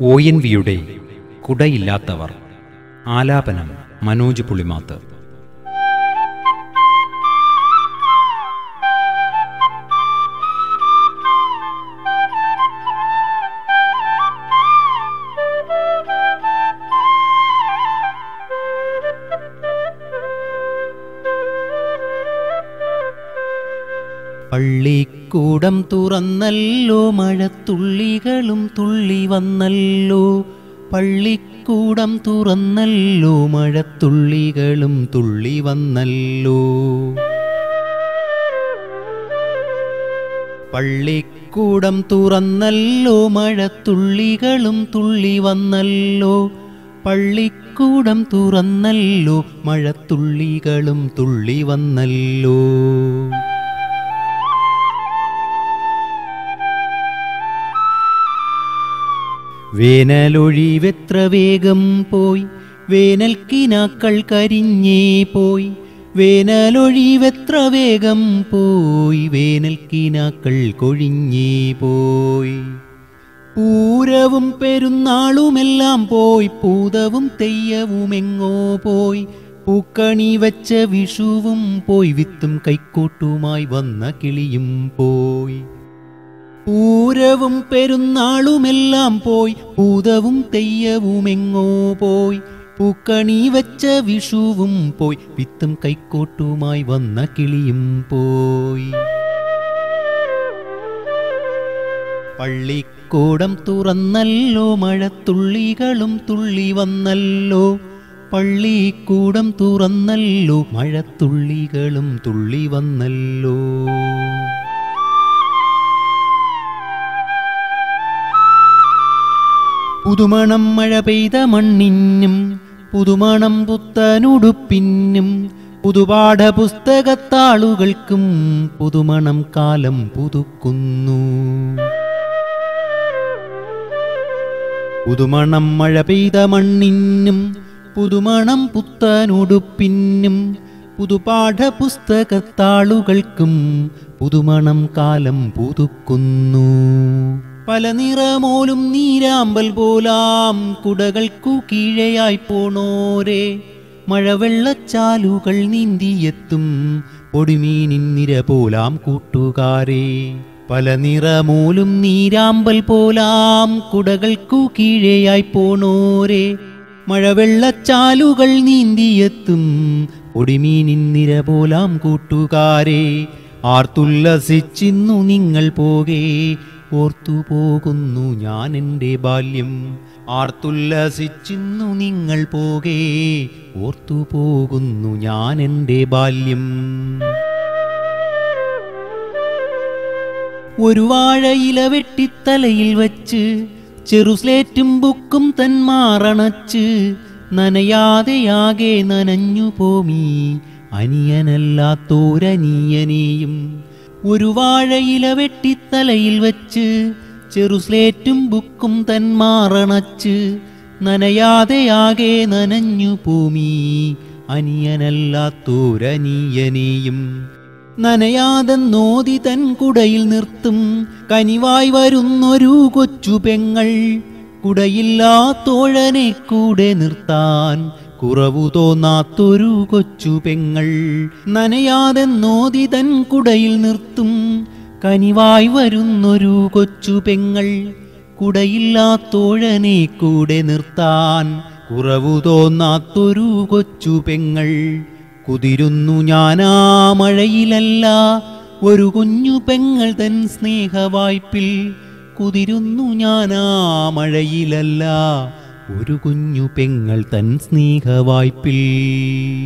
ഒ.എൻ.വിയുടെ കുടയില്ലാത്തവർ. ആലാപനം മനോജ് പുളിമാത്ത്. പള്ളിക്കൂടം തുറന്നല്ലോ, മഴത്തുള്ളികളും തുള്ളി വന്നല്ലോ. പള്ളിക്കൂടം തുറന്നല്ലോ, മഴത്തുള്ളികളും തുള്ളി വന്നല്ലോ. പള്ളിക്കൂടം തുറന്നല്ലോ, മഴത്തുള്ളികളും തുള്ളി വന്നല്ലോ. പള്ളിക്കൂടം തുറന്നല്ലോ, മഴത്തുള്ളികളും തുള്ളി വന്നല്ലോ. വേനലൊഴിവെത്ര വേഗം പോയി, വേനൽക്കിനാക്കൾ കരിഞ്ഞേ പോയി. വേനലൊഴിവെത്ര വേഗം പോയി, വേനൽക്കിനാക്കൾ കൊഴിഞ്ഞേ പോയി. പൂരവും പെരുന്നാളുമെല്ലാം പോയി, പൂതവും തെയ്യവുമെങ്ങോ പോയി. പൂക്കണി വെച്ച വിഷുവും പോയി, വിത്തും കൈക്കോട്ടുമായി വന്ന കിളിയും പോയി. പൂരവും പെരുന്നാളുമെല്ലാം പോയി, പൂതവും തെയ്യവുമെങ്ങോ പോയി. പൂക്കണി വെച്ച വിഷുവും പോയി, വിത്തും കൈക്കോട്ടുമായി വന്ന കിളിയും പോയി. പള്ളിക്കൂടം തുറന്നല്ലോ, മഴത്തുള്ളികളും തുള്ളി വന്നല്ലോ. പള്ളിക്കൂടം തുറന്നല്ലോ, മഴത്തുള്ളികളും തുള്ളി വന്നല്ലോ. പുതുമണം മഴ പെയ്ത മണ്ണിനും, പുതുമണം പുത്തനുടുപ്പിനും, പുതുപാഠപുസ്തകത്താളുകൾക്കും പുതുമണം കാലം പുതുക്കുന്നു. പുതുമണം മഴ പെയ്ത മണ്ണിനും, പുതുമണം പുത്തനുടുപ്പിനും, പുതുപാഠപുസ്തകത്താളുകൾക്കും പുതുമണം കാലം പുതുക്കുന്നു. പല നിറമോലും നീരാമ്പൽ പോലാം കുടകൾക്കു കീഴെയായി പോണോരേ, മഴവെള്ളച്ചാലുകൾ നീന്തിയെത്തും പൊടിമീനിൻ നിര പോലാം കൂട്ടുകാരേ. പല നിറമോലും നീരാമ്പൽ പോലാം കുടകൾക്കു കീഴെയായി പോണോരേ, മഴവെള്ളച്ചാലുകൾ നീന്തിയെത്തും പൊടിമീനിൻ നിര പോലാം കൂട്ടുകാരേ. ആർത്തുല്ലസിച്ചിന്നു നിങ്ങൾ പോകേ, ഓർത്തുപോകുന്നു ഞാൻ എൻ്റെ ബാല്യം. ആർത്തുല്ലസിച്ചിന്നു നിങ്ങൾ പോകേ, ഓർത്തുപോകുന്നു ഞാൻ എൻ്റെ ബാല്യം. ഒരു വാഴയില വെട്ടിത്തലയിൽ വച്ച്, ചെറുസ്ലേറ്റും ബുക്കും തന്മാറണച്ച്, നനയാതെയാകെ നനഞ്ഞു പോമീ അനിയനല്ലാത്തോരനിയനെയും. ഒരു വാഴയില വെട്ടിത്തലയിൽ വച്ച്, ചെറുസ്ലേറ്റും ബുക്കും തന്മാറണച്ച്, നനയാതെയാകെ നനഞ്ഞു പോമീ അനിയനല്ലാത്തോരനിയനെയും. നനയാതെന്നോതി തൻ കുടയിൽ നിർത്തും കനിവായി വരുന്നൊരു കൊച്ചു പെങ്ങൾ, കുടയില്ലാത്തോഴനെ കൂടെ നിർത്താൻ കുറവു തോന്നാത്തൊരു കൊച്ചു പെങ്ങൾ. നനയാതെന്നോതി തൻ കുടയിൽ നിർത്തും കനിവായി വരുന്നൊരു കൊച്ചു പെങ്ങൾ, കുടയില്ലാത്തോഴനെ കൂടെ നിർത്താൻ കുറവു തോന്നാത്തൊരു കൊച്ചു പെങ്ങൾ. കുതിരുന്നു ഞാനാ മഴയിലല്ല, ഒരു കുഞ്ഞു പെങ്ങൾ തൻ സ്നേഹവായ്പിൽ. കുതിരുന്നു ഞാനാ മഴയിലല്ല, ഒരു കുഞ്ഞു പെങ്ങൾ തൻ സ്നേഹവായ്പിൽ.